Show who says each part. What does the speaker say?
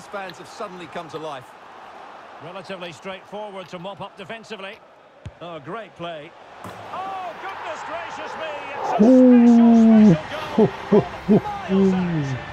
Speaker 1: fans have suddenly come to life.
Speaker 2: Relatively straightforward to mop up defensively. Oh, great play. Oh, goodness gracious me! It's a special, special goal. Miles out.